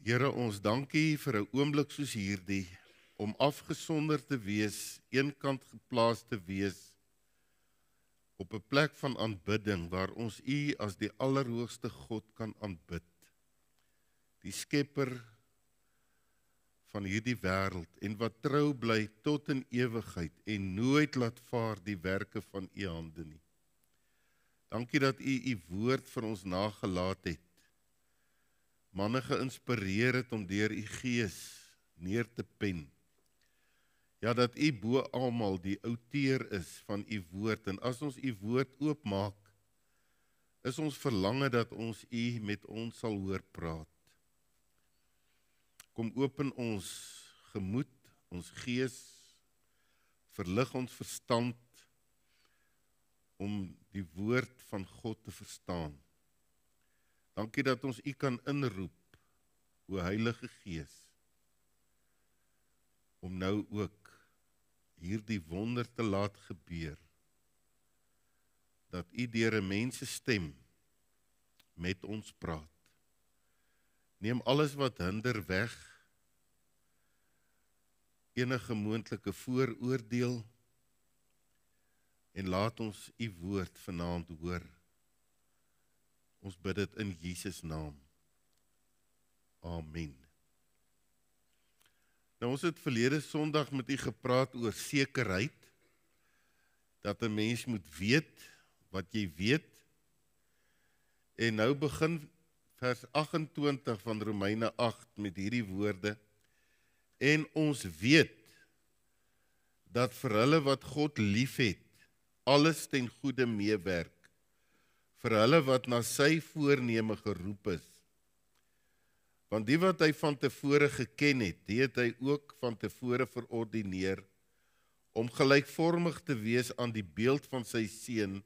Here, ons dankie vir 'n oomblik soos hierdie, om afgesonder te wees, eenkant geplaas te wees, op 'n plek van aanbidding, waar ons U as die allerhoogste God kan aanbid. Die skepper van hierdie wêreld, en wat trou bly tot in ewigheid, en nooit laat vaar die werke van U hande nie. Dankie dat U woord vir ons nagelaat het, manne geïnspireer het om deur U Gees neer te pen. Ja, dat U bo almal die outeur is van U woord, en as ons U woord oopmaak, is ons verlange dat ons U met ons sal hoor praat. Kom open ons gemoed, ons gees, verlig ons verstand, om die woord van God te verstaan. Dankie dat ons U kan inroep, o Heilige Gees, om nou ook hierdie wonder te laat gebeur, dat U deur 'n mens se stem met ons praat. Neem alles wat hinder weg, enige moontlike vooroordeel, en laat ons U woord vanaand hoor. Ons bid dit in Jesus naam. Amen. Nou, ons het verlede Sondag met U gepraat oor sekerheid, dat 'n mens moet weet wat jy weet, en nou begin vers 28 van Romeine 8 met hierdie woorde, en ons weet, dat vir hulle wat God liefhet, alles ten goeie meewerk, vir hulle wat na sy voorneme geroep is. Want die wat hy van tevore geken het, die het hy ook van tevore verordineer, om gelykvormig te wees aan die beeld van sy seun,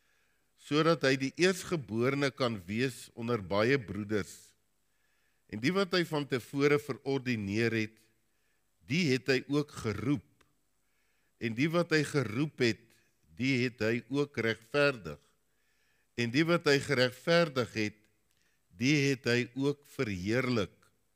sodat hy die eerstgeborene kan wees onder baie broeders. En die wat hy van tevore verordineer het, die het hy ook geroep. En die wat hy geroep het, die het hy ook regverdig. En die wat hy geregverdig het, die het hy ook verheerlik.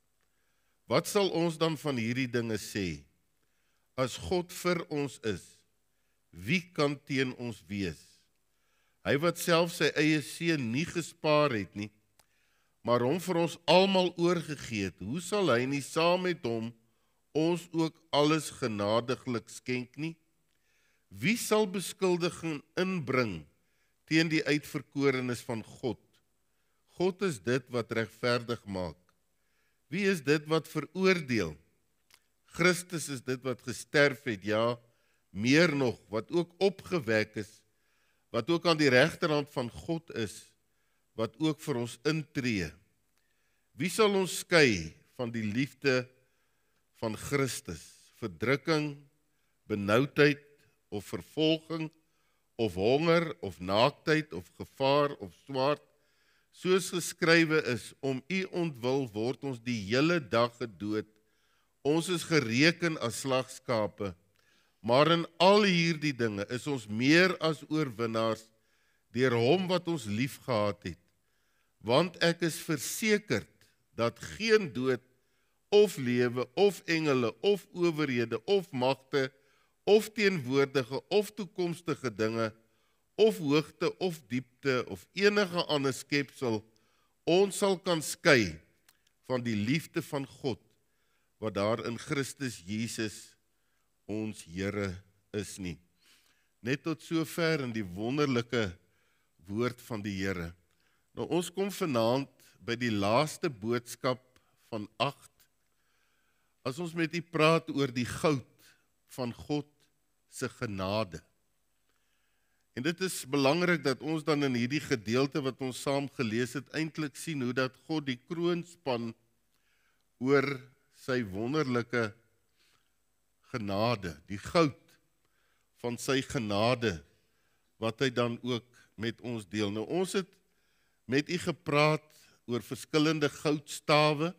Wat sal ons dan van hierdie dinge sê? As God vir ons is, wie kan teen ons wees? Hy wat self sy eie seun nie gespaar het nie, maar hom vir ons almal oorgegee het, hoe sal hy nie saam met hom ons ook alles genadiglik skenk nie? Wie sal beskuldiging inbring teen die uitverkorenes van God? God is dit wat regverdig maak. Wie is dit wat veroordeel? Christus is dit wat gesterf het, ja, meer nog, wat ook opgewek is, wat ook aan die regterhand van God is, wat ook vir ons intree. Wie sal ons skei van die liefde van Christus? Verdrukking, benoudheid, of vervolging, of honger, of naaktheid, of gevaar, of swaard, soos geskrywe is, om U ontwil word ons die hele dag gedood, ons is gereken as slagskape, maar in al hierdie dinge is ons meer as oorwinnaars, deur hom wat ons liefgehad het, want ek is versekerd, dat geen dood, of lewe, of engele, of owerhede, of magte, of teenwoordige, of toekomstige dinge, of hoogte, of diepte, of enige ander skepsel, ons sal kan skei van die liefde van God, wat daar in Christus Jesus, ons Here, is nie. Net tot sover in die wonderlike woord van die Here. Nou, ons kom vanaand by die laaste boodskap van 8, as ons met U praat oor die goud van God se genade. En dit is belangrik dat ons dan in hierdie gedeelte wat ons saam gelees het, eintlik sien hoe dat God die kroon span oor sy wonderlike genade, die goud van sy genade, wat hy dan ook met ons deel. Nou, ons het met U gepraat oor verskillende goudstawe,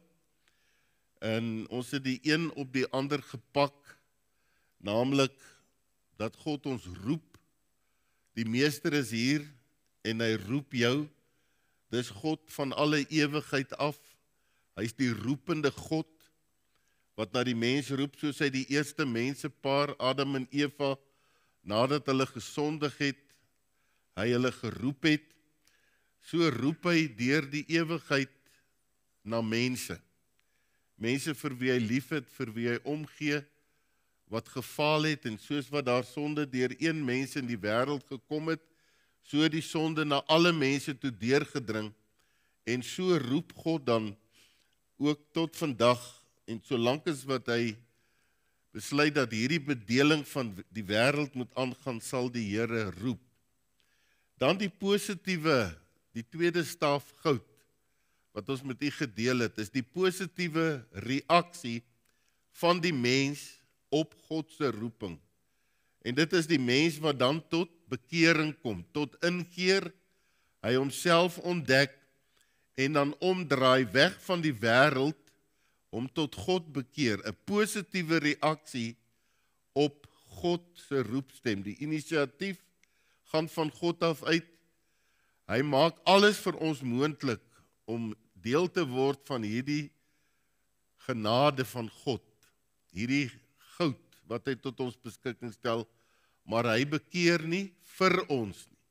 en ons het die een op die ander gepak, naamlik dat God ons roep. Die Meester is hier en hy roep jou. Dis God van alle ewigheid af Hy is die roepende God, wat na die mens roep, soos hy die eerste mensepaar, Adam en Eva, nadat hulle gesondig het, hy hulle geroep het, so roep hy deur die ewigheid na mense. Mense vir wie hy lief het, vir wie hy omgee, wat gefaal het, en soos wat daar sonde deur een mens in die wêreld gekom het, so die sonde na alle mense toe deurgedring, en so roep God dan ook tot vandag, en solank as wat hy besluit dat hierdie bedeling van die wêreld moet aangaan, sal die Here roep. Dan die positiewe, die tweede staaf goud, wat ons met u gedeel het, is die positiewe reaksie van die mens op God se roeping. En dit is die mens wat dan tot bekering kom, tot inkeer, hy homself ontdek, en dan omdraai weg van die wêreld, om tot God bekeer, 'n positiewe reaksie op God se roepstem. Die inisiatief gaan van God af uit. Hy maak alles vir ons moontlik om deel te word van hierdie genade van God, hierdie goud wat hy tot ons beskikking stel, maar hy bekeer nie vir ons nie.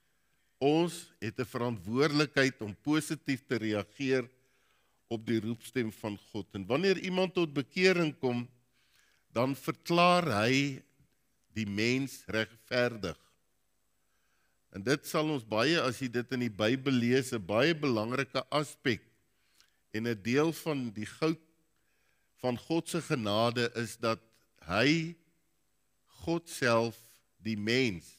Ons het 'n verantwoordelikheid om positief te reageer op die roepstem van God. En wanneer iemand tot bekering kom, dan verklaar hy die mens regverdig. En dit sal ons baie, as jy dit in die Bybel lees, 'n baie belangrike aspek en 'n deel van die goud van God se genade is dat hy, God self, die mens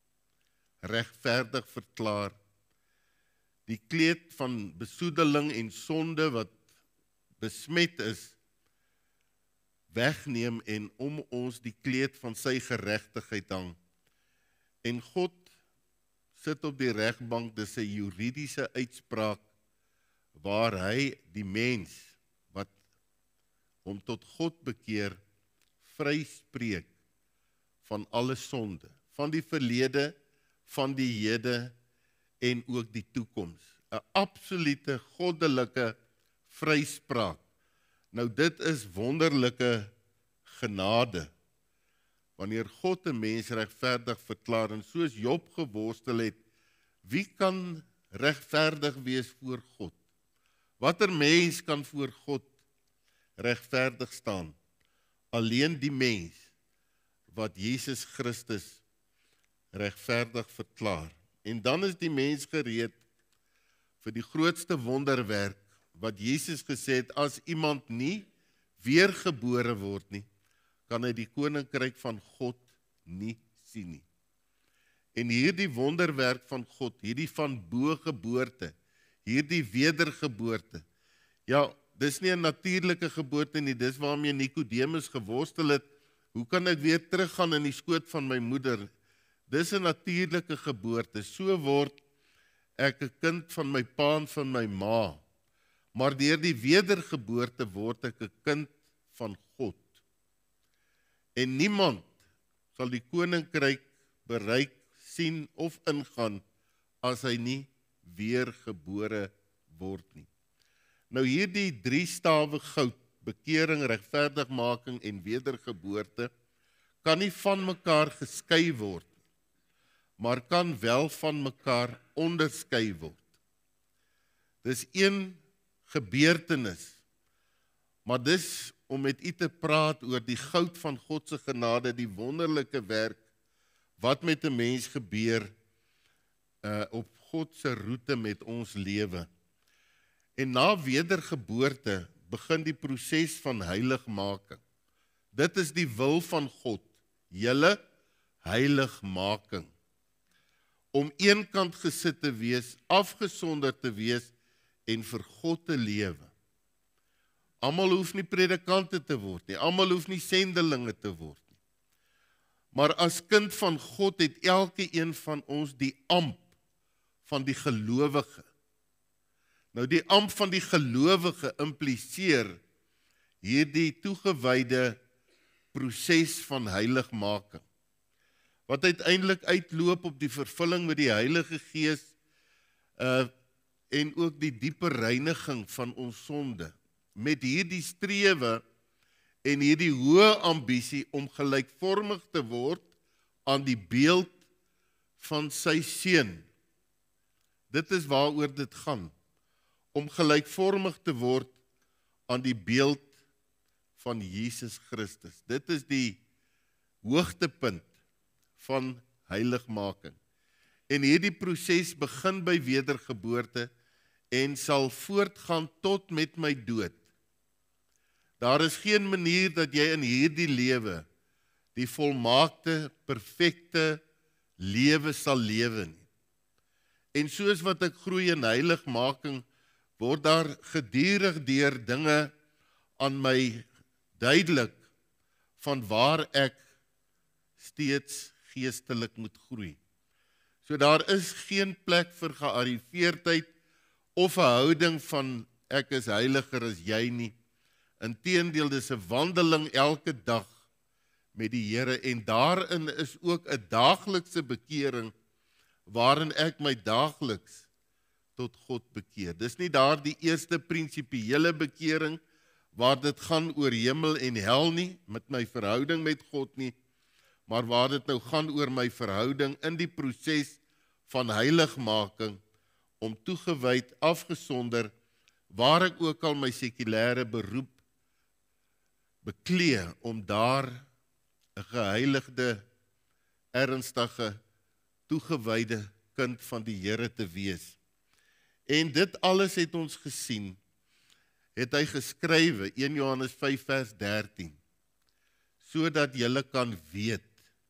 regverdig verklaar. Die kleed van besoedeling en sonde wat besmet is, wegneem en om ons die kleed van sy geregtigheid hang. En God sit op die regbank, dis 'n juridiese uitspraak, waar hy die mens, wat hom tot God bekeer, vryspreek van alle sonde, van die verlede, van die hede, en ook die toekoms. 'n Absolute goddelike vryspraak. Nou dit is wonderlike genade. Wanneer God 'n mens regverdig verklaar, en soos Job geworstel het, wie kan regverdig wees voor God? Watter mens kan voor God regverdig staan? Alleen die mens wat Jesus Christus regverdig verklaar. En dan is die mens gereed vir die grootste wonderwerk, wat Jesus gesê het, as iemand nie weergebore word nie, kan hy die koninkryk van God nie sien nie. En hierdie wonderwerk van God, hierdie van bo geboorte, hierdie wedergeboorte, ja, dis nie 'n natuurlike geboorte nie, dis waarmee Nikodemus geworstel het, hoe kan ek weer teruggaan in die skoot van my moeder? Dis 'n natuurlike geboorte, so word ek 'n kind van my pa en van my ma, maar deur die wedergeboorte word ek 'n kind van God. En niemand sal die koninkryk bereik, sien of ingaan, as hy nie weergebore word nie. Nou hierdie 3 stawe goud, bekering, regverdigmaking en wedergeboorte, kan nie van mekaar geskei word, maar kan wel van mekaar onderskei word. Dis een gebeurtenis, maar dis om met u te praat oor die goud van God se genade, die wonderlike werk, wat met 'n mens gebeur op God se roete met ons lewe. En na wedergeboorte begin die proses van heiligmaking. Dit is die wil van God, julle heiligmaking. Om eenkant gesit te wees, afgesonder te wees en vir God te lewe. Almal hoef nie predikante te word nie, almal hoef nie sendelinge te word nie. Maar as kind van God het elke een van ons die amp van die gelowige. Nou die amp van die gelowige impliseer hierdie toegewyde proses van heiligmaking, wat uiteindelik uitloop op die vervulling met die Heilige Gees en ook die diepe reiniging van ons sonde. met hierdie strewe en hierdie hoë ambisie om gelykvormig te word aan die beeld van sy seun. Dit is waaroor dit gaan, om gelykvormig te word aan die beeld van Jesus Christus. Dit is die hoogtepunt van heiligmaking. En hierdie proses begin by wedergeboorte en sal voortgaan tot met my dood. Daar is geen manier dat jy in hierdie lewe die volmaakte, perfekte lewe sal lewe nie. En soos wat ek groei in heiligmaking, word daar gedurig deur dinge aan my duidelik van waar ek steeds geestelik moet groei. So daar is geen plek vir gearriveerdheid of 'n houding van ek is heiliger as jy nie. Inteendeel, dis 'n wandeling elke dag met die Here en daarin is ook 'n daaglikse bekering waarin ek my daagliks tot God bekeer. Dis nie daar die eerste prinsipiële bekering waar dit gaan oor hemel en hel nie, met my verhouding met God nie, maar waar dit nou gaan oor my verhouding in die proses van heiligmaking, om toegewyd, afgesonder, waar ek ook al my sekulêre beroep beklee, om daar 'n geheiligde, ernstige, toegewyde kind van die Here te wees. En dit alles het ons gesien, het hy geskrywe, 1 Johannes 5 vers 13, sodat julle kan weet.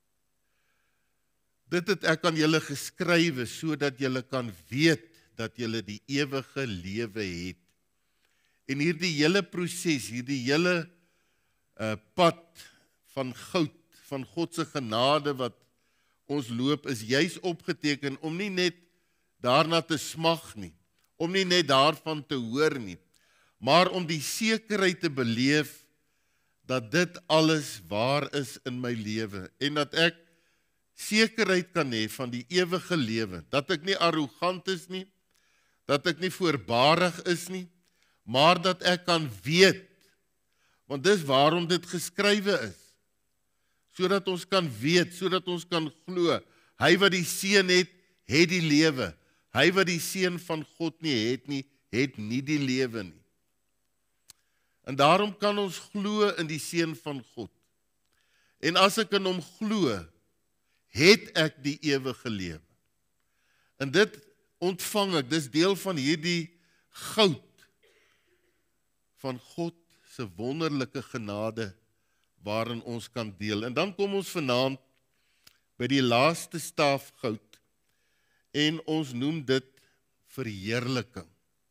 Dit het ek aan julle geskrywe, sodat julle kan weet dat julle die ewige lewe het. En hierdie hele proses, hierdie hele pad van goud, van God se genade wat ons loop, is juis opgeteken om nie net daarna te smag nie, om nie net daarvan te hoor nie, maar om die sekerheid te beleef dat dit alles waar is in my lewe en dat ek sekerheid kan hê van die ewige lewe, dat ek nie arrogant is nie, dat ek nie voorbarig is nie, maar dat ek kan weet, want dis waarom dit geskrywe is, sodat ons kan weet, sodat ons kan glo, hy wat die seun het die lewe, hy wat die seun van God nie, het nie die lewe nie. En daarom kan ons glo in die seun van God. En as ek in hom glo, het ek die ewige lewe. En dit ontvang ek, dis deel van hierdie goud van God se wonderlike genade waarin ons kan deel. En dan kom ons vanaand by die laaste staaf goud en ons noem dit verheerliking.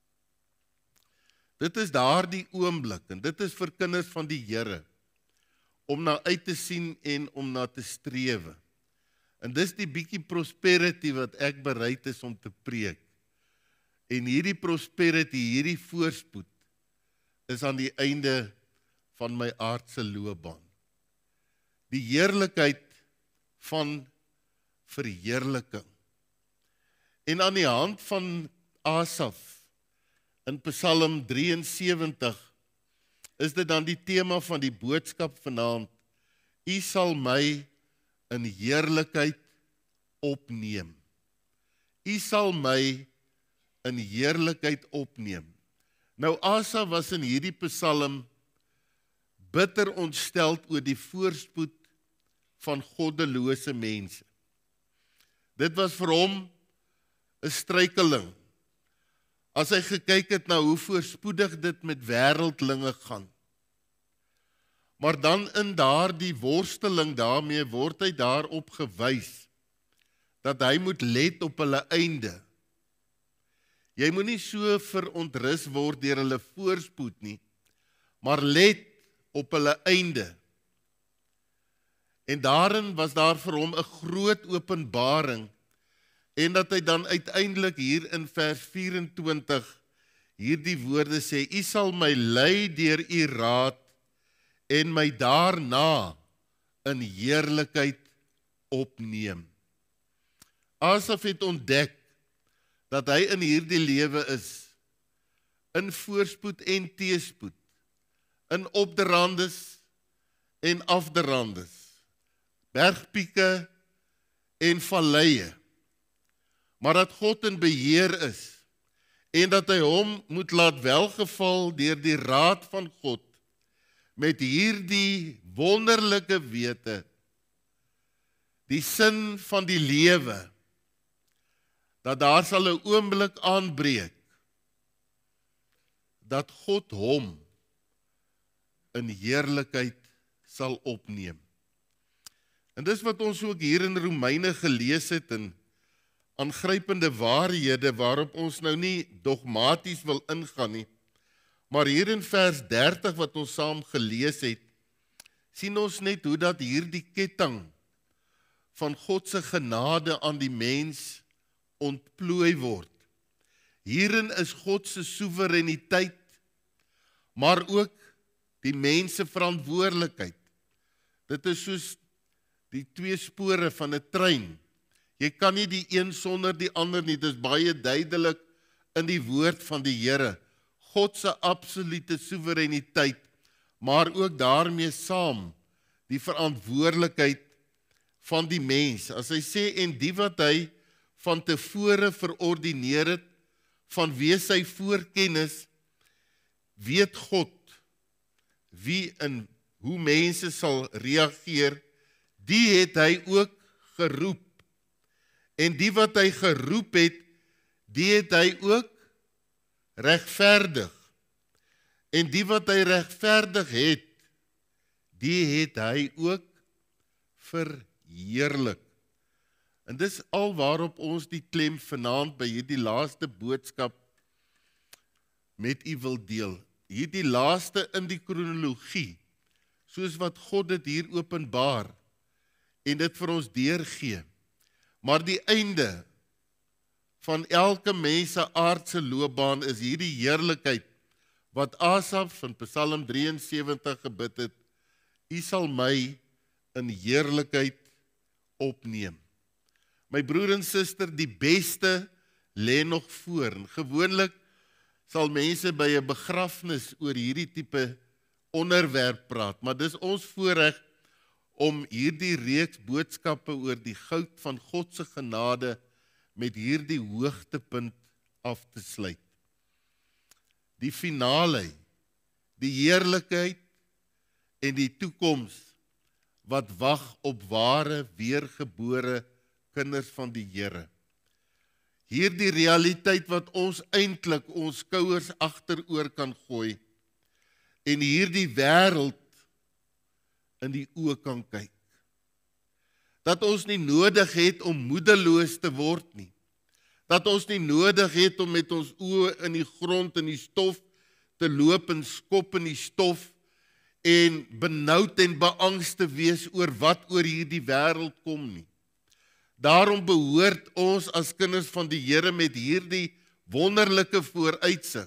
Dit is daardie oomblik en dit is vir kinders van die Here om na uit te sien en om na te strewe. En dis die bietjie prosperity wat ek bereid is om te preek. En hierdie prosperity, hierdie voorspoed is aan die einde van my aardse loopbaan. Die heerlikheid van verheerliking. En aan die hand van Asaf in Psalm 73 is dit dan die tema van die boodskap vanaand. U sal my in heerlikheid opneem. U sal my in heerlikheid opneem. Nou Asaf was in hierdie Psalm bitter ontsteld oor die voorspoed van goddelose mense. Dit was vir hom 'n struikeling. As hy gekyk het na hoe voorspoedig dit met wêreldlinge gaan. Maar dan in daardie worsteling daarmee word hy daarop gewys dat hy moet let op hulle einde. Jy moenie so verontrus word deur hulle voorspoed nie, maar let op hulle einde. En daarin was daar vir hom 'n groot openbaring en dat hy dan uiteindelik hier in vers 24 hierdie woorde sê, U sal my lei deur U raad en my daarna in heerlikheid opneem. Asaf het ontdek dat hy in hierdie lewe is, in voorspoed en teëspoed, in opderandes en afderandes, bergpieke en valleie, maar dat God in beheer is, en dat hy hom moet laat welgeval deur die raad van God, met hierdie wonderlike wete, die sin van die lewe, dat daar sal 'n oomblik aanbreek, dat God hom in heerlikheid sal opneem. En dis wat ons ook hier in Romeine gelees het, en aangrypende waarhede waarop ons nou nie dogmaties wil ingaan nie, maar hier in vers 30 wat ons saam gelees het, sien ons net hoe dat hierdie ketting van God se genade aan die mens ontplooi word. Hierin is God se soewereiniteit, maar ook die mens se verantwoordelikheid. Dit is soos die twee spore van 'n trein. Jy kan nie die een sonder die ander nie, dit is baie duidelik in die woord van die Here. God se absolute soewereiniteit, maar ook daarmee saam die verantwoordelikheid van die mens. As hy sê, en die wat hy van tevore verordineer het, vanweë sy voorkennis, weet God wie en hoe mense sal reageer, die het hy ook geroep. En die wat hy geroep het, die het hy ook regverdig. En die wat hy regverdig het, die het hy ook verheerlik. En dis al waarop ons die klem vanaand by hierdie laaste boodskap met u wil deel. Hierdie laaste in die kronologie, soos wat God dit hier openbaar en dit vir ons deurgee. Maar die einde van elke mens se aardse loopbaan is hierdie heerlikheid wat Asaf van Psalm 73 gebid het, U sal my in heerlikheid opneem. My broer en suster, die beste lê nog voor. En gewoonlik sal mense by 'n begrafnis oor hierdie tipe onderwerp praat, maar dis ons voorreg om hierdie reeks boodskappe oor die goud van God se genade met hierdie hoogtepunt af te sluit. Die finale, die heerlikheid en die toekoms wat wag op ware, weergebore kinders van die Here. Hierdie realiteit wat ons eintlik ons skouers agteroor kan gooi en hierdie wêreld in die oë kan kyk. Dat ons nie nodig het om moedeloos te word nie. Dat ons nie nodig het om met ons oë in die grond in die stof te loop en skop in die stof en benoud en beangst te wees oor wat oor hierdie wêreld kom nie. Daarom behoort ons as kinders van die Here met hierdie wonderlike vooruitsig,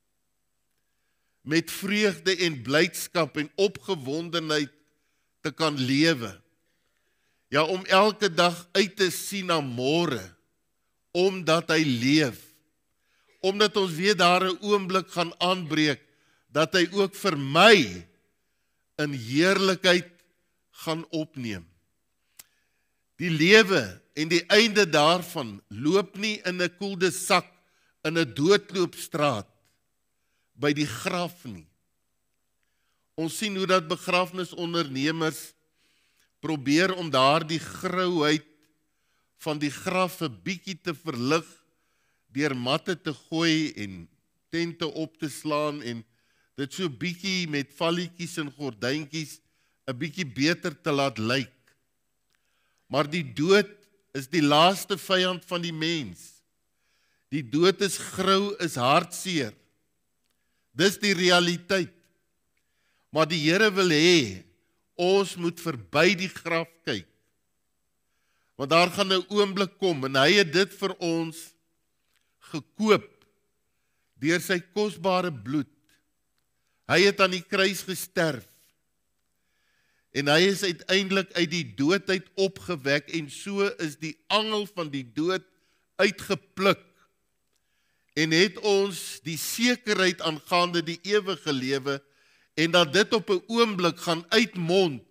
met vreugde en blydskap en opgewondenheid te kan lewe. Ja, om elke dag uit te sien na môre, omdat hy leef. Omdat ons weet daar 'n oomblik gaan aanbreek, dat hy ook vir my in heerlikheid gaan opneem. Die lewe en die einde daarvan loop nie in 'n kuldesak, in 'n doodloopstraat, by die graf nie. Ons sien hoe dat begrafnisondernemers probeer om daardie grouheid van die graf 'n bietjie te verlig, deur matte te gooi en tente op te slaan en dit so bietjie met valletjies en gordyntjies 'n bietjie beter te laat lyk. Maar die dood is die laaste vyand van die mens. Die dood is grou, is hartseer. Dis die realiteit. Maar die Here wil hê, ons moet verby die graf kyk. Want daar gaan 'n oomblik kom en hy het dit vir ons gekoop deur sy kosbare bloed. Hy het aan die kruis gesterf. En hy is uiteindelik uit die dood uit opgewek en so is die angel van die dood uitgepluk en het ons die sekerheid aangaande die ewige lewe en dat dit op 'n oomblik gaan uitmond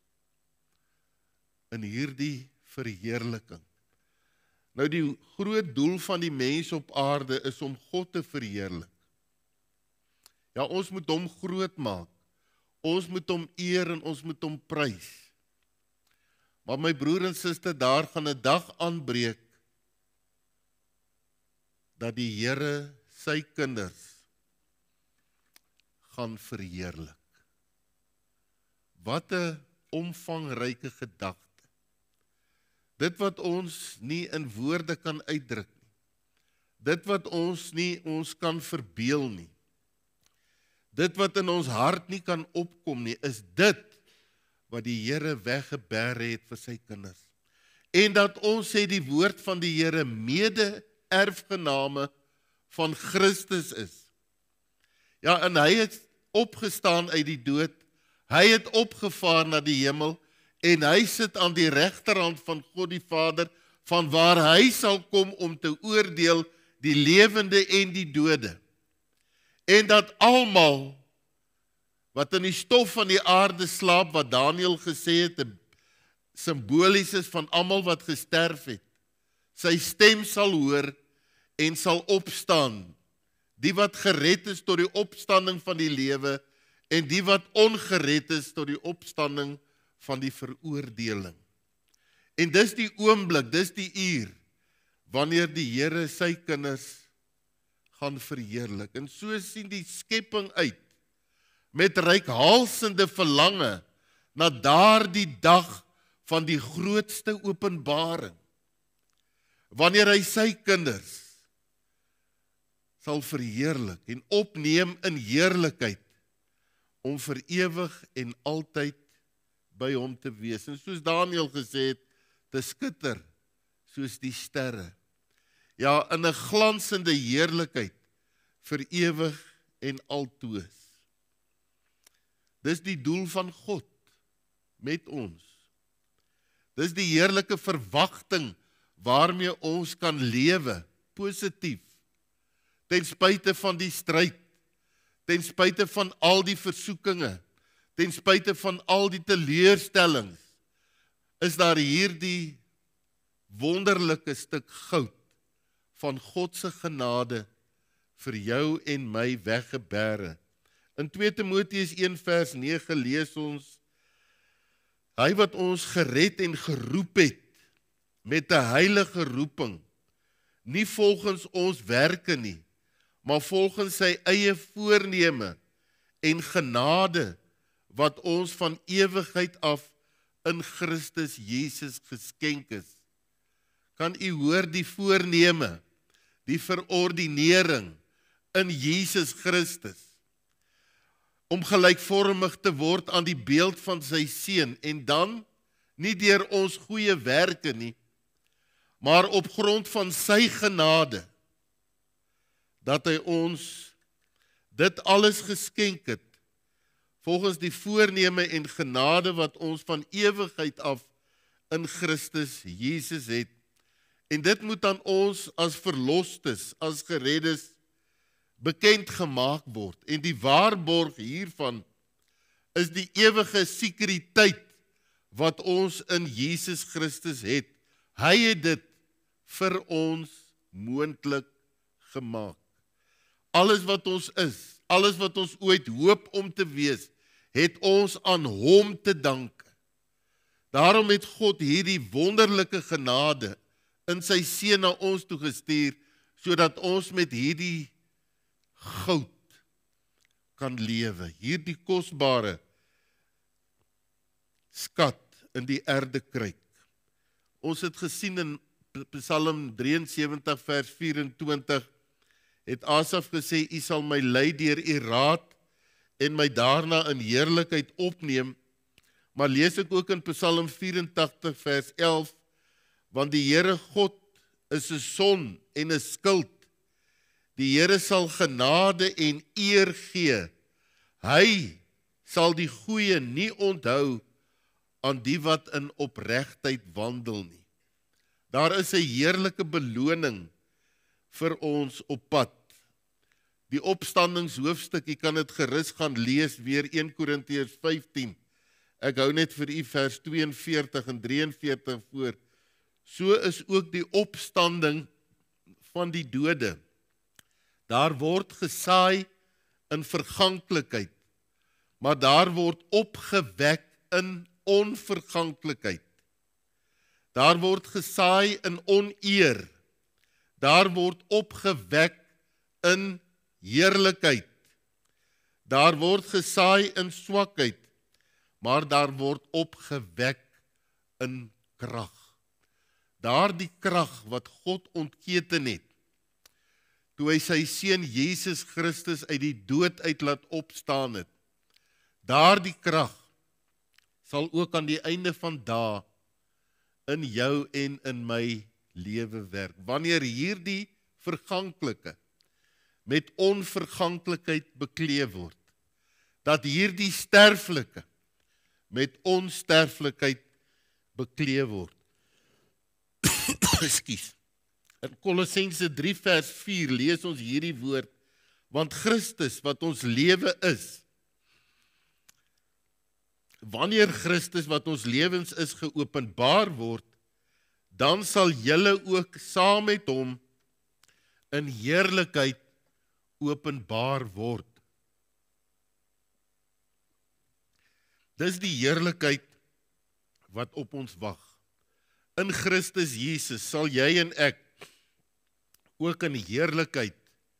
in hierdie verheerliking. Nou die groot doel van die mens op aarde is om God te verheerlik. Ja, ons moet hom groot maak. Ons moet hom eer en ons moet hom prys. Maar my broer en suster, daar gaan 'n dag aanbreek dat die Here sy kinders gaan verheerlik. Wat 'n omvangryke gedagte. Dit wat ons nie in woorde kan uitdruk nie. Dit wat ons nie ons kan verbeel nie. Dit wat in ons hart nie kan opkom nie, is dit wat die Here weggebêre het vir sy kinders. En dat ons sê die woord van die Here mede-erfgename van Christus is. Ja, en hy het opgestaan uit die dood, hy het opgevaar na die hemel, en hy sit aan die regterhand van God die Vader, van waar hy sal kom om te oordeel die lewende en die dode. En dat almal wat in die stof van die aarde slaap, wat Daniël gesê het, simbolies is van almal wat gesterf het, sy stem sal hoor en sal opstaan. Die wat gered is tot die opstanding van die lewe, en die wat ongered is tot die opstanding van die veroordeling. En dis die oomblik, dis die uur, wanneer die Here sy kinders gaan verheerlik. En so sien die skepping uit, met reikhalsende verlange, na daardie dag van die grootste openbaring, wanneer hy sy kinders sal verheerlik en opneem in heerlikheid, om vir ewig en altyd by hom te wees. En soos Daniël gesê het, te skitter soos die sterre. Ja, in 'n glansende heerlikheid vir ewig en altoos. Dis die doel van God met ons. Dis die heerlike verwagting waarmee ons kan lewe, positief, ten spyte van die stryd, ten spyte van al die versoekinge, ten spyte van al die teleurstellings, is daar hierdie wonderlike stuk goud van God se genade vir jou en my weggebêre. In 2 Timoteus 1 vers 9 lees ons, hy wat ons gered en geroep het met 'n heilige roeping, nie volgens ons werke nie, maar volgens sy eie voorneme en genade wat ons van ewigheid af in Christus Jesus geskenk is. Kan u hoor die voorneme, die verordinering in Jesus Christus, om gelykvormig te word aan die beeld van sy seun, en dan nie deur ons goeie werke nie, maar op grond van sy genade, dat hy ons dit alles geskenk het, volgens die voorneme en genade wat ons van ewigheid af in Christus Jesus het. En dit moet aan ons as verlostes, as gereddes, bekend gemaak word. En die waarborg hiervan is die ewige sekuriteit wat ons in Jesus Christus het. Hy het dit vir ons moontlik gemaak. Alles wat ons is, alles wat ons ooit hoop om te wees, het ons aan hom te danke. Daarom het God hierdie wonderlike genade in sy seun na ons toe gestuur, sodat ons met hierdie goud kan lewe, hierdie kosbare skat in die erdekruik. Ons het gesien in Psalm 73 vers 24, het Asaf gesê, u sal my lei deur u raad en my daarna in heerlikheid opneem. Maar lees ek ook in Psalm 84 vers 11, want die Here God is 'n son en 'n skild. Die Here sal genade en eer gee. Hy sal die goeie nie onthou aan die wat in opregtheid wandel nie. Daar is 'n heerlike beloning vir ons op pad. die opstandingshoofstuk, jy kan dit gerus gaan lees, weer 1 Korintiërs 15. Ek hou net vir u vers 42 en 43 voor. So is ook die opstanding van die dode. Daar word gesaai in verganklikheid, maar daar word opgewek in onverganklikheid. Daar word gesaai in oneer, daar word opgewek in heerlikheid. Daar word gesaai in swakheid, maar daar word opgewek in krag. Daardie krag wat God ontketen het, toe hy sy seun Jesus Christus uit die dood uit laat opstaan het, daardie krag sal ook aan die einde van dae in jou en in my lewe werk. Wanneer hierdie verganklike met onverganklikheid bekleed word, dat hierdie sterflike met onsterflikheid bekleed word. Ekskuus. In Kolossense 3 vers 4 lees ons hierdie woord, want Christus wat ons lewe is, wanneer Christus wat ons lewens is geopenbaar word, dan sal julle ook saam met hom in heerlikheid openbaar word. Dis die heerlikheid wat op ons wag. In Christus Jesus sal jy en ek ook in heerlikheid,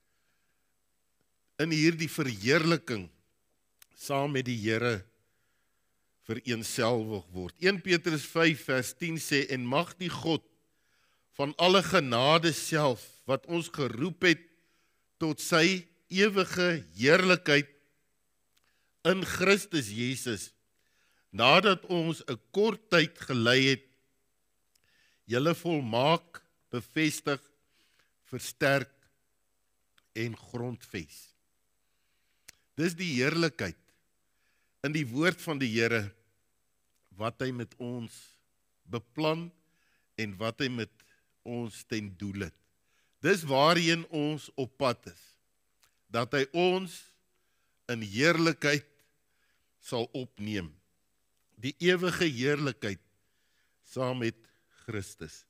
in hierdie verheerliking, saam met die Here vereenselwig word. 1 Petrus 5 vers 10 sê, en mag die God van alle genade self, wat ons geroep het tot sy ewige heerlikheid in Christus Jesus, nadat ons 'n kort tyd gelei het, julle volmaak, bevestig, versterk en grondves. Dis die heerlikheid in die woord van die Here, wat hy met ons beplan en wat hy met ons ten doel het. Dis waarheen ons op pad is, dat hy ons in heerlikheid sal opneem. Die ewige heerlikheid saam met Christus.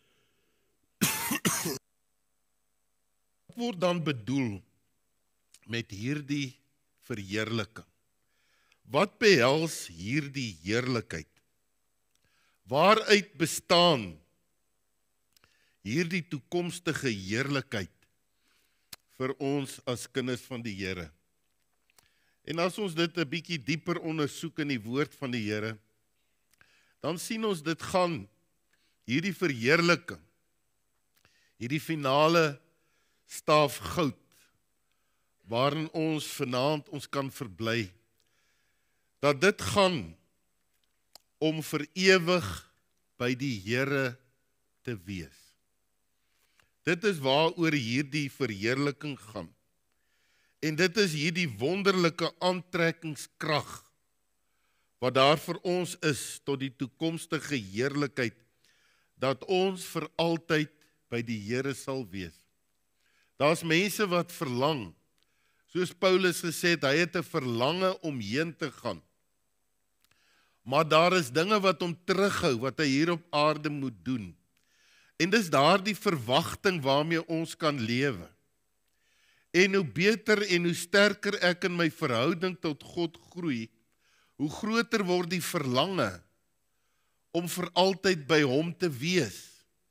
Wat word dan bedoel met hierdie verheerliking? Wat behels hierdie heerlikheid? Waaruit bestaan hierdie toekomstige heerlikheid vir ons as kinders van die Here? En as ons dit 'n bietjie dieper ondersoek in die woord van die Here, dan sien ons dit gaan hierdie verheerliking, hierdie finale staaf goud, waarin ons vanaand ons kan verbly, dat dit gaan om vir ewig by die Here te wees. Dit is waaroor hierdie verheerliking gaan. En dit is hierdie wonderlike aantrekkingskrag wat daar vir ons is tot die toekomstige heerlikheid, dat ons vir altyd by die Here sal wees. Daar's mense wat verlang, soos Paulus gesê het, hy het 'n verlange om heen te gaan. Maar daar is dinge wat hom terughou, wat hy hier op aarde moet doen. En dis daardie verwagting waarmee ons kan lewe. En hoe beter en hoe sterker ek in my verhouding tot God groei, hoe groter word die verlange om vir altyd by hom te wees.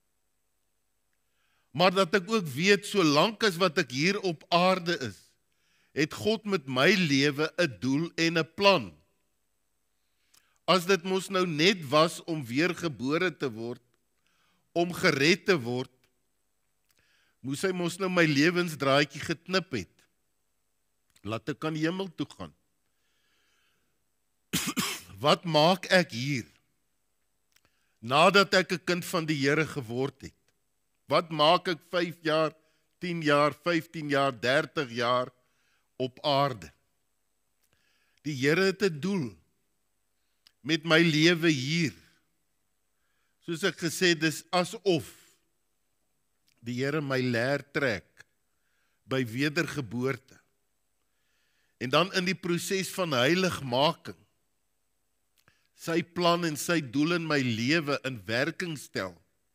Maar dat ek ook weet, solank as wat ek hier op aarde is, het God met my lewe 'n doel en 'n plan. As dit mos nou net was om weergebore te word, om gered te word, moes hy mos nou my lewensdraadjie geknip het. Laat ek aan die hemel toe gaan. Wat maak ek hier? Nadat ek 'n kind van die Here geword het. Wat maak ek 5 jaar, 10 jaar, 15 jaar, 30 jaar op aarde? Die Here het 'n doel met my lewe hier. Soos ek gesê, dis asof die Here my leer trek by wedergeboorte. En dan in die proses van heiligmaking, sy plan en sy doel in my lewe in werking stel.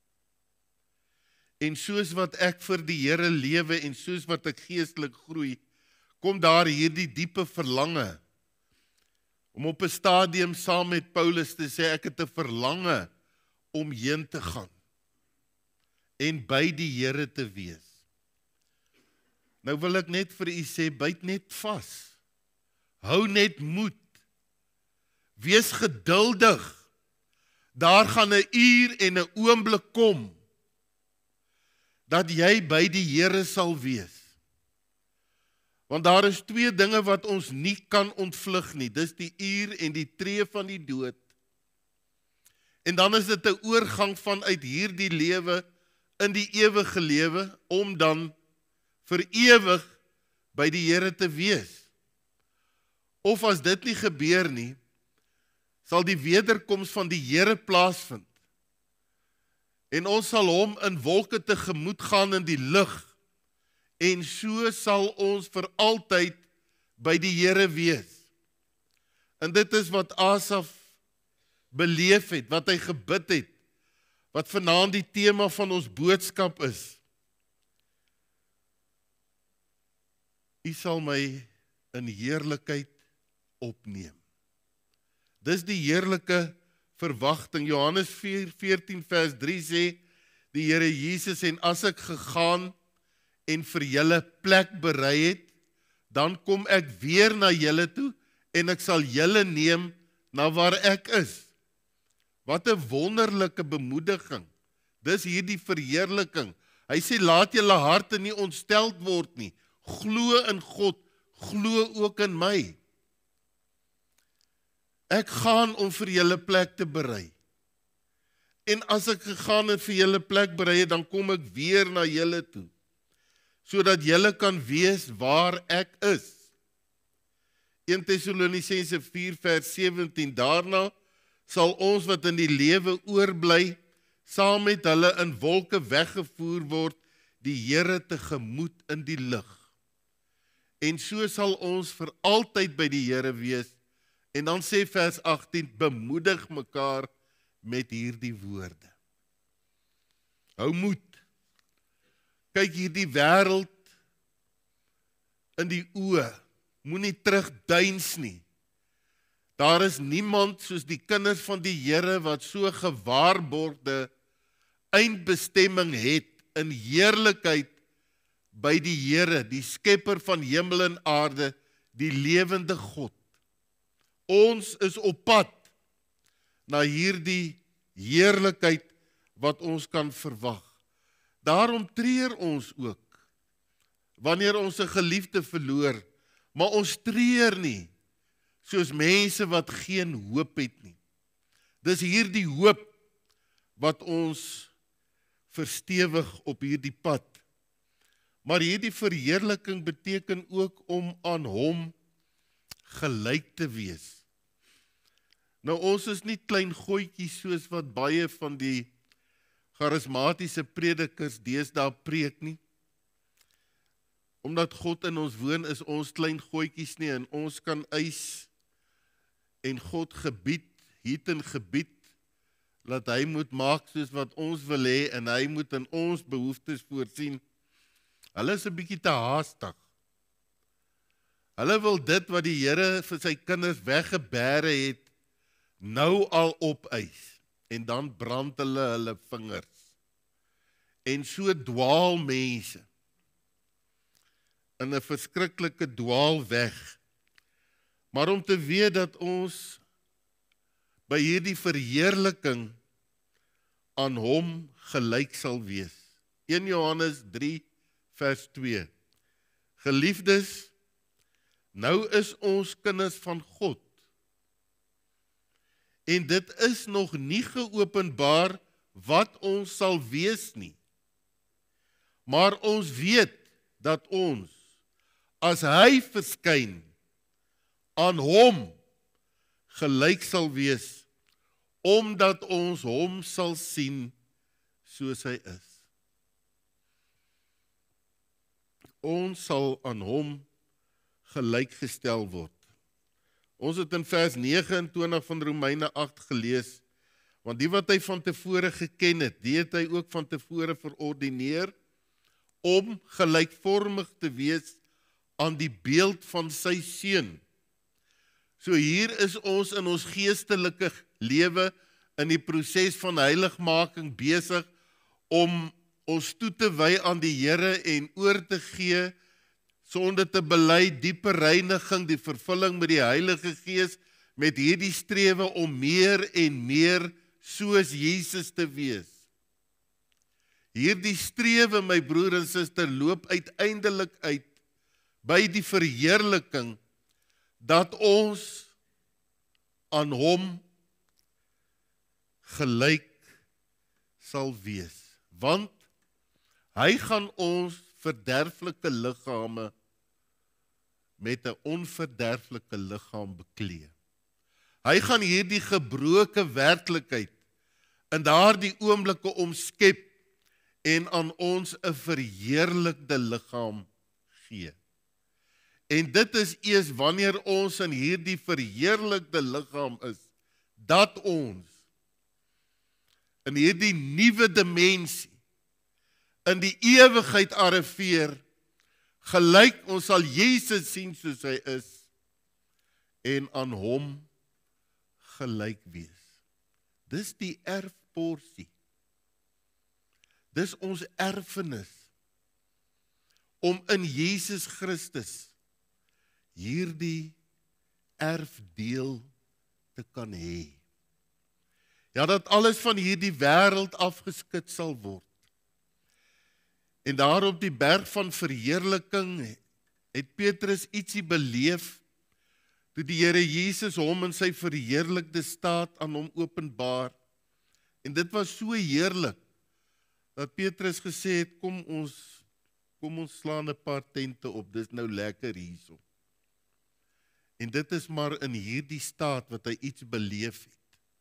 En soos wat ek vir die Here lewe en soos wat ek geestelik groei, kom daar hierdie diepe verlange om op 'n stadium saam met Paulus te sê, ek het 'n verlange om heen te gaan en by die Here te wees. Nou wil ek net vir u sê, byt net vas. Hou net moed. Wees geduldig. Daar gaan 'n uur en 'n oomblik kom dat jy by die Here sal wees. Want daar is twee dinge wat ons nie kan ontvlug nie. Dis die uur en die tree van die dood. En dan is dit 'n oorgang vanuit hierdie lewe in die ewige lewe om dan vir ewig by die Here te wees. Of as dit nie gebeur nie, sal die wederkoms van die Here plaasvind. En ons sal hom in wolke tegemoet gaan in die lug. En so sal ons vir altyd by die Here wees. En dit is wat Asaf beleef het, wat hy gebid het, wat vanaand die tema van ons boodskap is. U sal my in heerlikheid opneem. Dis die heerlike verwagting. Johannes 4:14 vers 3 sê die Here Jesus, en as ek gegaan en vir julle plek berei het, dan kom ek weer na julle toe en ek sal julle neem na waar ek is. Wat 'n wonderlike bemoediging. Dis hierdie verheerliking. Hy sê laat julle harte nie ontsteld word nie. Glo in God, glo ook in my. Ek gaan om vir julle plek te berei. En as ek gegaan en vir julle plek berei het, dan kom ek weer na julle toe, sodat julle kan wees waar ek is. 1 Tessalonisense 4 vers 17, daarna sal ons wat in die lewe oorbly, saam met hulle in wolke weggevoer word, die Here tegemoet in die lug. En so sal ons vir altyd by die Here wees. En dan sê vers 18, bemoedig mekaar met hierdie woorde. Hou moed. Kyk hierdie wêreld in die oë. Moenie terugduins nie. Daar is niemand soos die kinders van die Here wat so gewaarborgde eindbestemming het in heerlikheid by die Here, die skepper van hemel en aarde, die lewende God. Ons is op pad na hierdie heerlikheid wat ons kan verwag. Daarom treur ons ook wanneer ons 'n geliefde verloor, maar ons treur nie soos mense wat geen hoop het nie. Dis hierdie hoop wat ons verstewig op hierdie pad. Maar hierdie verheerliking beteken ook om aan hom gelyk te wees. Nou ons is nie klein goetjies soos wat baie van die charismatiese predikers deesdae preek nie. Omdat God in ons woon, is ons klein goetjies nie en ons kan eis en God gebied, hiet en gebied, dat hy moet maak soos wat ons wil hê en hy moet in ons behoeftes voorsien. Hulle is 'n bietjie te haastig. Hulle wil dit wat die Here vir sy kinders weggebêre het, nou al opeis. En dan brand hulle vingers. En so dwaal mense in 'n verskriklike dwaalweg. Maar om te weet dat ons by hierdie verheerliking aan hom gelyk sal wees. 1 Johannes 3 vers 2. Geliefdes, nou is ons kinders van God. En dit is nog nie geopenbaar wat ons sal wees nie. Maar ons weet dat ons, as hy verskyn, aan hom gelyk sal wees, omdat ons hom sal sien soos hy is. ons sal aan hom gelykgestel word. Ons het in vers 29 van Romeine 8 gelees, want die wat hy van tevore geken het, die het hy ook van tevore verordineer, om gelykvormig te wees aan die beeld van sy seun. So hier is ons in ons geestelike lewe, in die proses van heiligmaking besig, om ons toe te wy aan die Here en oor te gee, sonde te bely, diepe reiniging, die vervulling met die Heilige Gees, met hierdie strewe om meer en meer soos Jesus te wees. Hierdie strewe, my broer en suster, loop uiteindelik uit by die verheerliking dat ons aan hom gelyk sal wees. Want hy gaan ons verderflike liggame met 'n onverderflike liggaam beklee. Hy gaan hierdie gebroke werklikheid in daardie oomblikke omskep en aan ons 'n verheerlikte liggaam gee. En dit is eers wanneer ons in hierdie verheerlikte liggaam is, dat ons in hierdie nuwe dimensie, in die ewigheid arriveer, gelyk ons sal Jesus sien soos hy is, en aan hom gelyk wees. Dis die erfporsie. Dis ons erfenis, om in Jesus Christus hierdie erfdeel te kan hê. Ja, dat alles van hierdie wêreld afgeskit sal word. En daar op die berg van verheerliking het Petrus ietsie beleef, toe die Here Jesus hom in sy verheerlikte staat aan hom openbaar. En dit was so heerlik, dat Petrus gesê het, kom ons slaan 'n paar tente op, dis nou lekker hierso. En dit is maar in hierdie staat wat hy iets beleef het.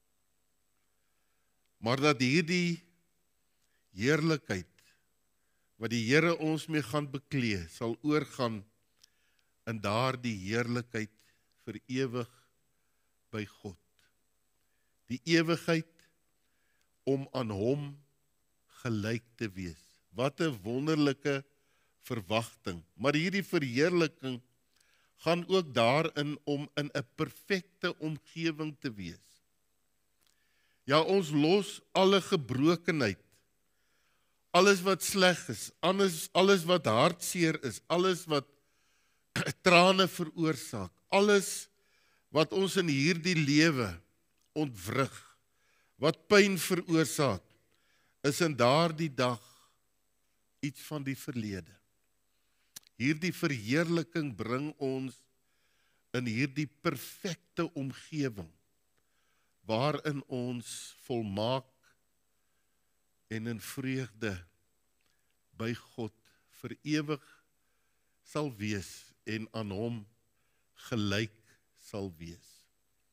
Maar dat hierdie heerlikheid, wat die Here ons mee gaan beklee, sal oorgaan in daardie heerlikheid vir ewig by God. Die ewigheid om aan hom gelyk te wees. Wat 'n wonderlike verwagting. Maar hierdie verheerliking gaan ook daarin om in 'n perfekte omgewing te wees. Ja, ons los alle gebrokenheid, alles wat sleg is, alles wat hartseer is, alles wat trane veroorsaak, alles wat ons in hierdie lewe ontwrig, wat pyn veroorsaak, is in daardie dag iets van die verlede. Hierdie verheerliking bring ons in hierdie perfekte omgewing, waarin ons volmaak en in vreugde by God vir ewig sal wees en aan hom gelyk sal wees.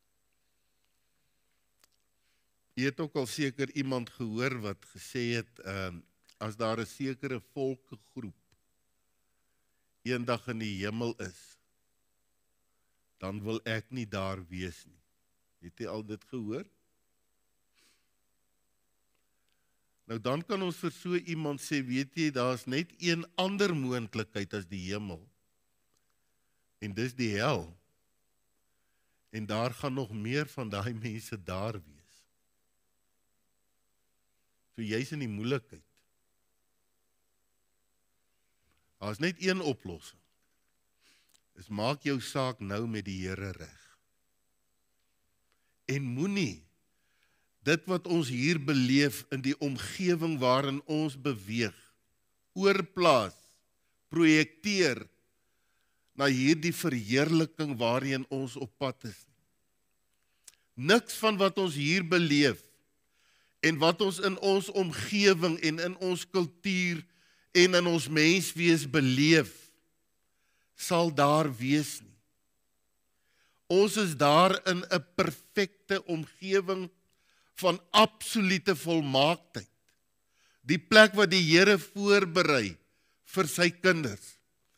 Jy het ook al seker iemand gehoor wat gesê het, as daar 'n sekere volkegroep eendag in die hemel is, dan wil ek nie daar wees nie. Het jy al dit gehoor? Nou dan kan ons vir so iemand sê, weet jy, daar is net een ander moontlikheid as die hemel, en dis die hel, en daar gaan nog meer van daai mense daar wees. So jy's in die moeilikheid. Daar is net een oplossing, is maak jou saak nou met die Here reg. En moenie dit wat ons hier beleef in die omgewing waarin ons beweeg, oorplaas, projekteer na hierdie verheerliking waarheen ons op pad is. Niks van wat ons hier beleef en wat ons in ons omgewing en in ons kultuur en in ons menswees beleef, sal daar wees nie. Ons is daar in 'n perfekte omgewing van absolute volmaaktheid. Die plek wat die Here voorberei vir sy kinders.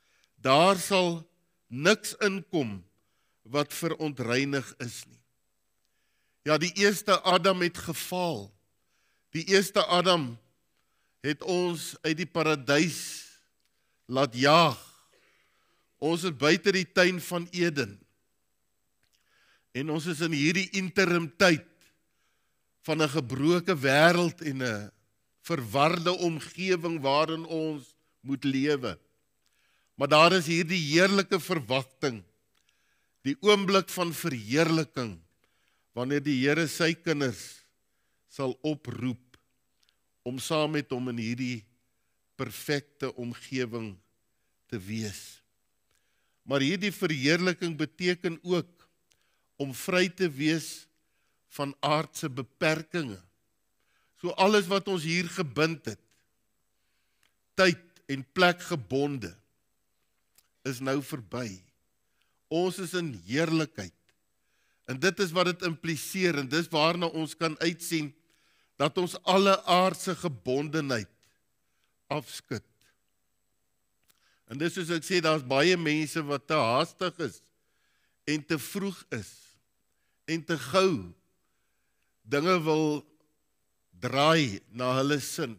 daar sal niks inkom wat verontreinig is nie. Ja, die eerste Adam het gefaal. Die eerste Adam het ons uit die paradys laat jaag. Ons is buite die tuin van Eden. En ons is in hierdie interim tyd van 'n gebroke wêreld en 'n verwarde omgewing waarin ons moet lewe. Maar daar is hierdie heerlike verwagting, die oomblik van verheerliking, wanneer die Here sy kinders sal oproep om saam met hom in hierdie perfekte omgewing te wees. Maar hierdie verheerliking beteken ook om vry te wees van aardse beperkings. So alles wat ons hier gebind het, tyd en plek gebonde, is nou verby. Ons is in heerlikheid. En dit is wat dit impliseer, en dis waarna ons kan uitsien, dat ons alle aardse gebondenheid afskud. En dis soos ek sê, daar's baie mense wat te haastig is, en te vroeg is, en te gou dinge wil draai na hulle sin.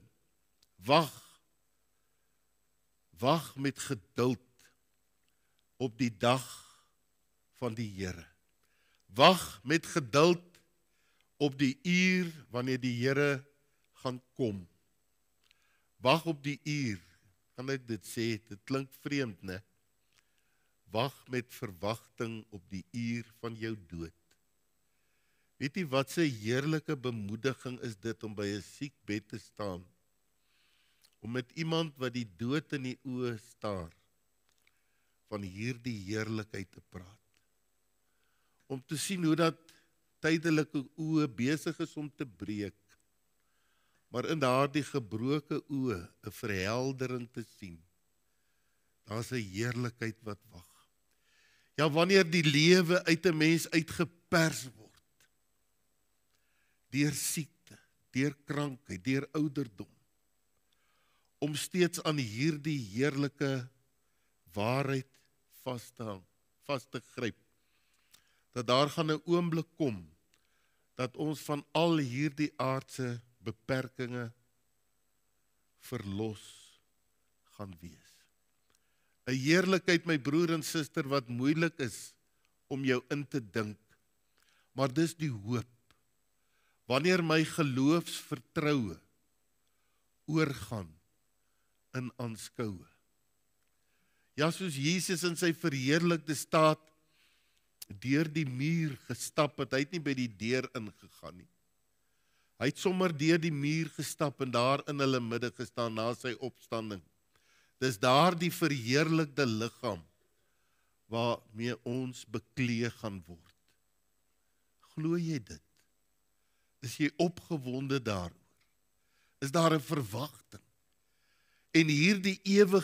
Wag met geduld op die dag van die Here. Wag met geduld op die uur wanneer die Here gaan kom. Wag op die uur. Kan ek dit sê? Dit klink vreemd, né? Wag met verwagting op die uur van jou dood. Weet jy wat 'n heerlike bemoediging is dit om by 'n siekbed te staan, om met iemand wat die dood in die oë staar, van hierdie heerlikheid te praat. Om te sien hoe dat tydelike oë besig is om te breek, maar in daardie gebroke oë 'n verheldering te sien. Daar's 'n heerlikheid wat wag. Ja, wanneer die lewe uit 'n mens uitgepers word, deur siekte, deur krankheid, deur ouderdom, om steeds aan hierdie heerlike waarheid vas te gryp, dat daar gaan 'n oomblik kom, dat ons van al hierdie aardse beperkings verlos gaan wees. 'n Heerlikheid, my broer en suster, wat moeilik is om jou in te dink, maar dis die hoop, wanneer my geloofsvertroue oorgaan in aanskoue. Ja, soos Jesus in sy verheerlikte staat deur die muur gestap het, hy het nie by die deur ingegaan nie. Hy het sommer deur die muur gestap en daar in hulle midde gestaan na sy opstanding. Dis daar die verheerlikte liggaam waarmee ons beklee gaan word. Glo jy dit? Is jy opgewonde daaroor? Is daar 'n verwagting? En hierdie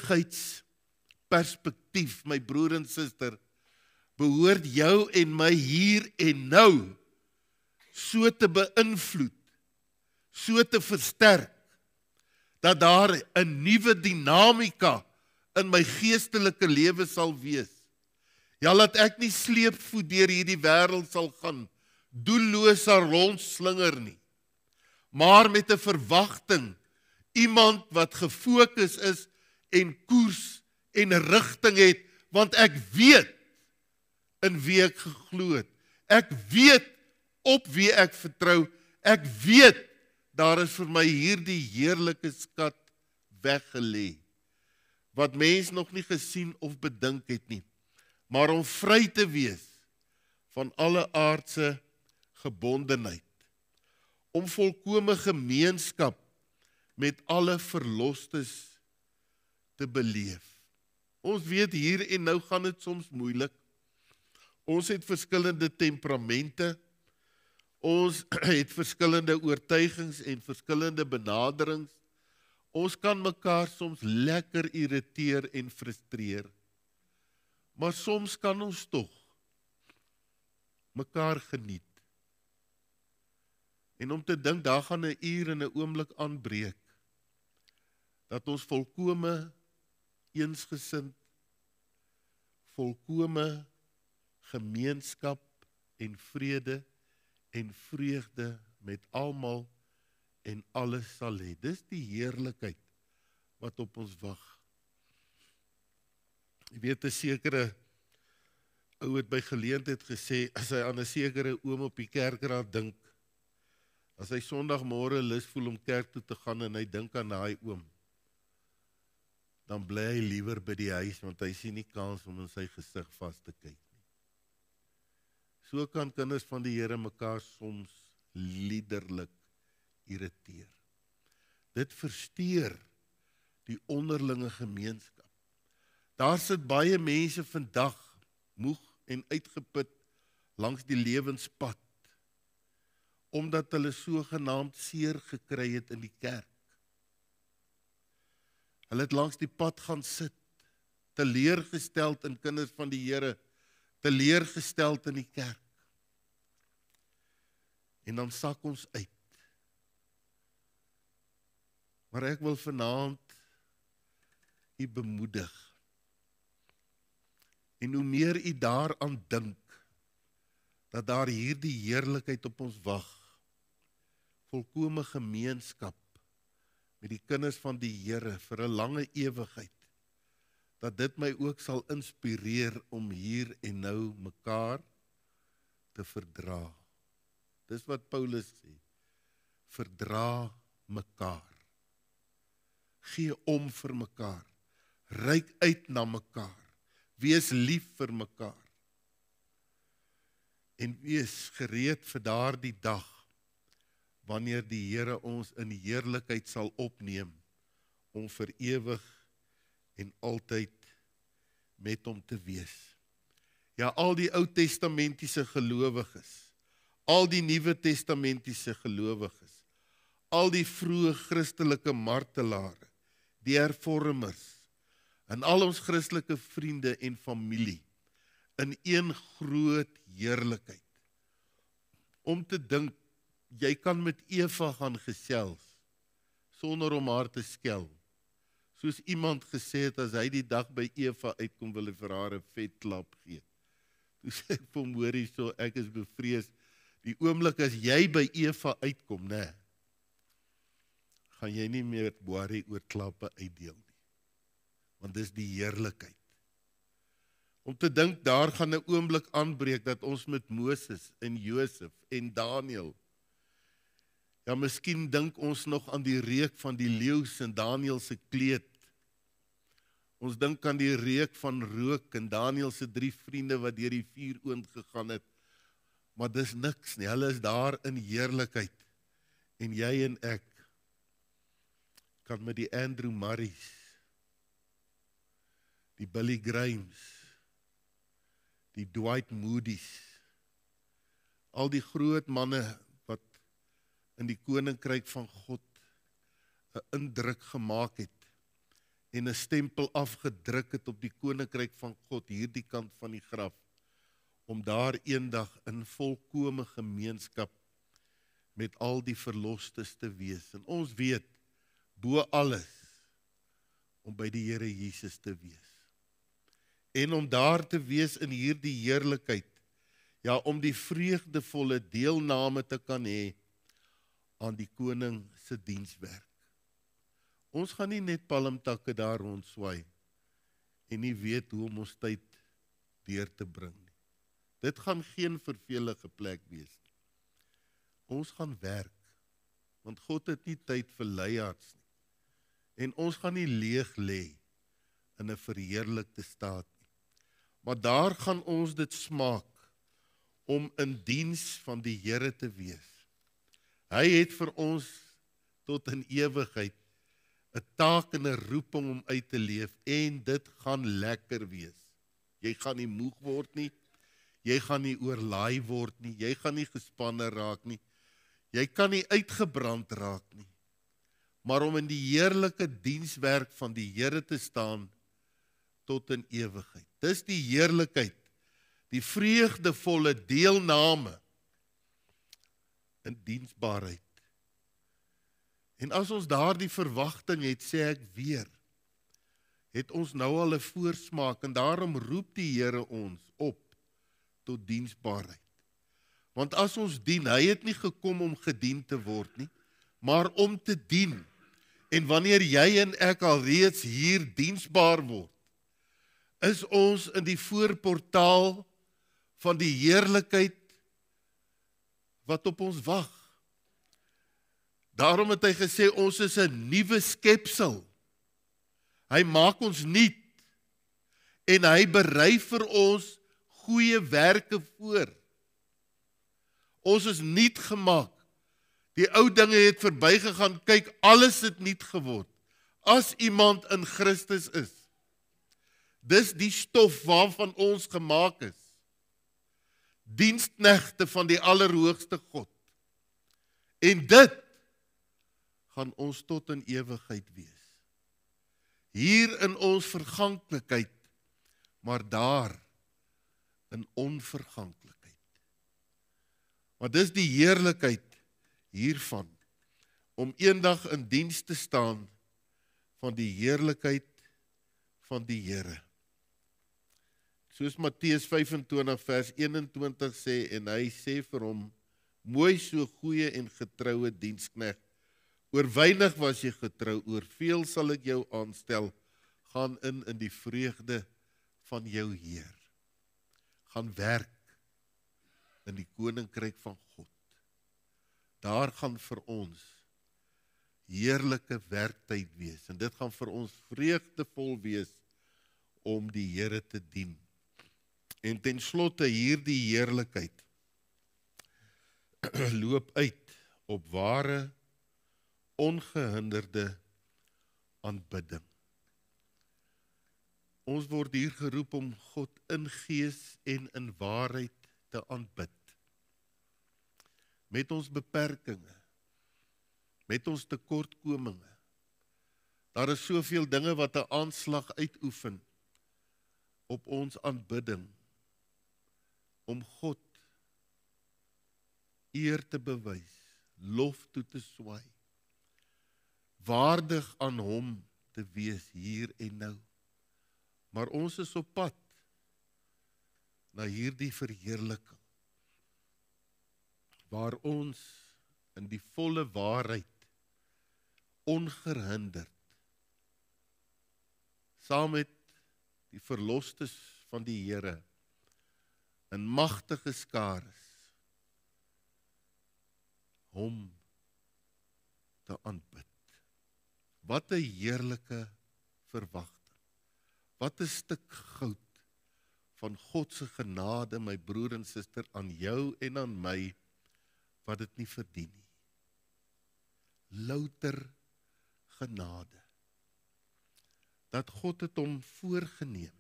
ewigheidsperspektief, my broer en suster, behoort jou en my hier en nou so te beïnvloed, so te versterk, dat daar 'n nuwe dinamika in my geestelike lewe sal wees. Ja, laat ek nie sleepvoet deur hierdie wêreld sal gaan, doelloos rondslinger nie, maar met 'n verwagting, iemand wat gefokus is en koers en rigting het, want ek weet in wie ek geglo het. Ek weet op wie ek vertrou. Ek weet daar is vir my hierdie heerlike skat weggelê, wat mens nog nie gesien of bedink het nie, maar om vry te wees van alle aardse gebondenheid, om volkome gemeenskap met alle verlostes te beleef. Ons weet hier en nou gaan dit soms moeilik. Ons het verskillende temperamente, ons het verskillende oortuigings en verskillende benaderings. Ons kan mekaar soms lekker irriteer en frustreer, maar soms kan ons tog mekaar geniet. En om te dink, daar gaan 'n uur en 'n oomblik aanbreek, dat ons volkome eensgesind volkome gemeenskap en vrede en vreugde met almal en alles sal hê. Dis die heerlikheid wat op ons wag. Jy weet, 'n sekere ou het by geleentheid gesê, as hy aan 'n sekere oom op die kerkraad dink, as hy Sondagmôre lus voel om kerk toe te gaan en hy dink aan daai oom, dan bly hy liewer by die huis, want hy sien nie kans om in sy gesig vas te kyk nie. So kan kinders van die Here mekaar soms liderlik irriteer. Dit versteur die onderlinge gemeenskap. Daar sit baie mense vandag moeg en uitgeput langs die lewenspad, omdat hulle sogenaamd seer gekry het in die kerk. Hulle het langs die pad gaan sit, teleurgesteld in kinders van die Here, teleurgesteld in die kerk. En dan sak ons uit. Maar ek wil vanaand u bemoedig. En hoe meer u daaraan dink, dat daar hierdie heerlikheid op ons wag, volkome gemeenskap met die kinders van die Here vir 'n lange ewigheid, dat dit my ook sal inspireer om hier en nou mekaar te verdra. Dis wat Paulus sê, verdra mekaar. Gee om vir mekaar, reik uit na mekaar, wees lief vir mekaar. En wees gereed vir daardie dag, wanneer die Here ons in heerlikheid sal opneem, om vir ewig en altyd met hom te wees. Ja, al die Ou Testamentiese gelowiges, al die Nuwe Testamentiese gelowiges, al die vroeë Christelike martelare, die hervormers, en al ons Christelike vriende en familie, in een groot heerlikheid. Om te dink, jy kan met Eva gaan gesels, sonder om haar te skel. Soos iemand gesê het, as hy die dag by Eva uitkom, wil hy vir haar 'n vetklap gee. Toe sê ek vir hom, hoor hierso, ek is bevrees, die oomblik as jy by Eva uitkom, gaan jy nie meer boarie oor klappe uitdeel nie. Want dis die heerlikheid. Om te dink, daar gaan 'n oomblik aanbreek dat ons met Moses en Josef en Daniël, ja, miskien dink ons nog aan die reuk van die leeu's en Daniël se kleed. Ons dink aan die reuk van rook en Daniël se 3 vriende wat deur die vuuroond gegaan het. Maar dis niks nie, hulle is daar in heerlikheid. En jy en ek kan met die Andrew Murrays, die Billy Grahams, die Dwight Moody's, al die groot manne wat in die koninkryk van God 'n indruk gemaak het en 'n stempel afgedruk het op die koninkryk van God hierdie kant van die graf, om daar eendag in volkome gemeenskap met al die verlostes te wees. En ons weet, bo alles, om by die Here Jesus te wees. En om daar te wees in hierdie heerlikheid, ja, om die vreugdevolle deelname te kan hê aan die koning se dienswerk. Ons gaan nie net palmtakke daar rondswaai en nie weet hoe om ons tyd deur te bring nie. Dit gaan geen vervelige plek wees nie. Ons gaan werk, want God het nie tyd vir luiaards nie. En ons gaan nie leeg lê in 'n verheerlikte staat nie. Maar daar gaan ons dit smaak om in diens van die Here te wees. Hy het vir ons tot in ewigheid 'n taak en 'n roeping om uit te leef, en dit gaan lekker wees. Jy gaan nie moeg word nie, jy gaan nie oorlaai word nie, jy gaan nie gespanne raak nie, jy kan nie uitgebrand raak nie, maar om in die heerlike dienswerk van die Here te staan tot in ewigheid. Dis die heerlikheid, die vreugdevolle deelname in diensbaarheid. En as ons daardie verwagting het, sê ek weer, het ons nou al 'n voorsmaak en daarom roep die Here ons op tot diensbaarheid. Want as ons dien, hy het nie gekom om gedien te word nie, maar om te dien. En wanneer jy en ek al reeds hier diensbaar word, is ons in die voorportaal van die heerlikheid wat op ons wag. Daarom het hy gesê, ons is 'n nuwe skepsel. Hy maak ons nuut en hy berei vir ons goeie werke voor. Ons is nuut gemaak. Die ou dinge het verbygegaan, kyk, alles het nuut geword. As iemand in Christus is, dis die stof waarvan ons gemaak is. Diensknegte van die Allerhoogste God. En dit gaan ons tot in ewigheid wees. Hier in ons verganklikheid, maar daar in onverganklikheid. Maar dis die heerlikheid hiervan, om eendag in diens te staan van die heerlikheid van die Here. Soos Matteus 25 vers 21 sê, en hy sê vir hom, mooi so goeie en getroue diensknegt, oor weinig was jy getrou, oor veel sal ek jou aanstel, gaan in die vreugde van jou Heer. Gaan werk in die koninkryk van God. Daar gaan vir ons heerlike werktyd wees, en dit gaan vir ons vreugdevol wees om die Here te dien. En ten slotte hierdie heerlikheid loop uit op ware, ongehinderde aanbidding. Ons word hier geroep om God in gees en in waarheid te aanbid. Met ons beperkinge, met ons tekortkominge. Daar is soveel dinge wat 'n aanslag uitoefen op ons aanbidding, om God eer te bewys, lof toe te swaai, waardig aan hom te wees hier en nou. Maar ons is op pad na hierdie verheerliking, waar ons in die volle waarheid, ongehinderd, saam met die verlostes van die Here, in magtige skares, hom te aanbid. Wat 'n heerlike verwagting. Wat 'n stuk goud van God se genade, my broer en suster, aan jou en aan my, wat dit nie verdien nie. Louter genade. Dat God het hom voorgeneem,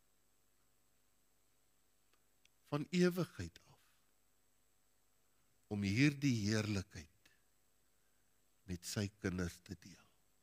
van ewigheid af, om hierdie heerlikheid met sy kinders te deel.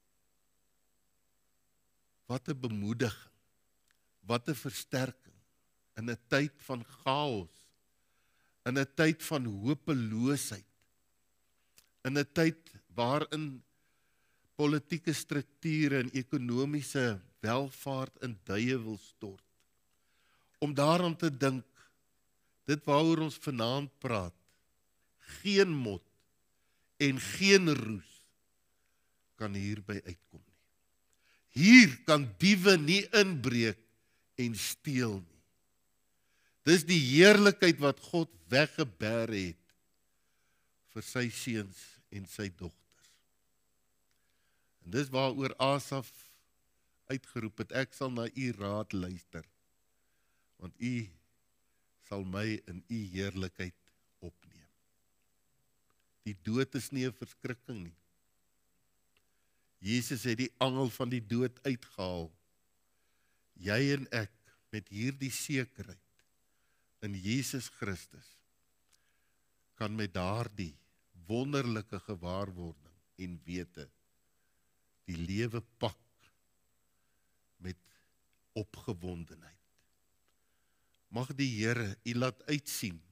Wat 'n bemoediging, wat 'n versterking, in 'n tyd van chaos, in 'n tyd van hopeloosheid, in 'n tyd waarin politieke strukture en ekonomiese welvaart in duie wil stort. Om daaraan te dink, dit waaroor ons vanaand praat, geen mot en geen roes kan hierby uitkom nie. Hier kan diewe nie inbreek en steel nie. Dis die heerlikheid wat God weggeberg het vir sy seuns en sy dogters. En dis waaroor Asaf uitgeroep het, ek sal na u raad luister, want u sal my in u heerlikheid opneem. Die dood is nie 'n verskrikking nie. Jesus het die angel van die dood uitgehaal. Jy en ek met hierdie sekerheid in Jesus Christus kan met daardie wonderlike gewaarwording en wete die lewe pak met opgewondenheid. Mag die Here u laat uitsien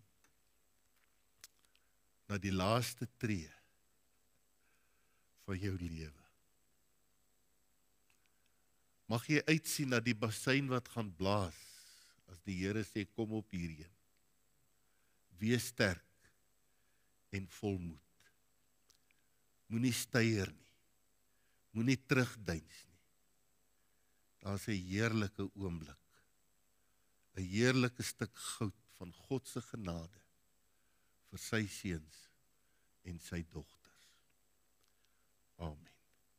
na die laaste tree van jou lewe. Mag jy uitsien na die bassein wat gaan blaas, as die Here sê, kom op hierheen. Wees sterk en volmoed. Moenie steier nie. Moenie terugdeins nie. Daar is 'n heerlike oomblik. 'n Heerlike stuk goud van God se genade vir sy seuns en sy dogters. Amen.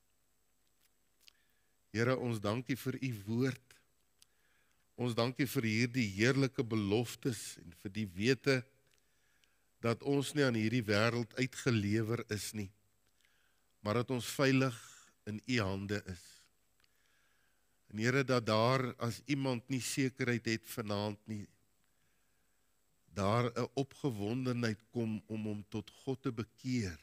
Here, ons dankie vir u woord. Ons dankie vir hierdie heerlike beloftes en vir die wete dat ons nie aan hierdie wêreld uitgelewer is nie, maar dat ons veilig in u hande is. En Here, dat daar as iemand nie sekerheid het vanaand nie, daar 'n opgewondenheid kom om hom tot God te bekeer,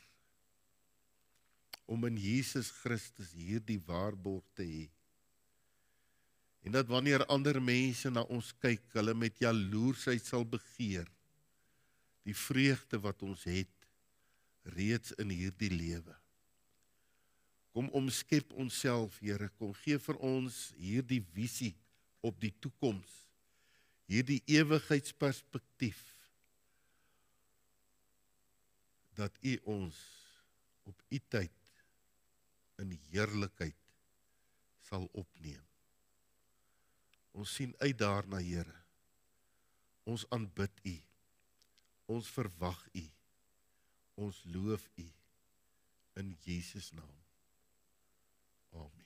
om in Jesus Christus hierdie waarborg te hê. En dat wanneer ander mense na ons kyk, hulle met jaloersheid sal begeer, die vreugde wat ons het, reeds in hierdie lewe. Kom omskep onsself, Here, kom gee vir ons hierdie visie op die toekoms, hierdie ewigheidsperspektief, dat u ons op u tyd in heerlikheid sal opneem. Ons sien uit daarna, Here. Ons aanbid u. Ons verwag u. Ons loof u in Jesus naam. Amen.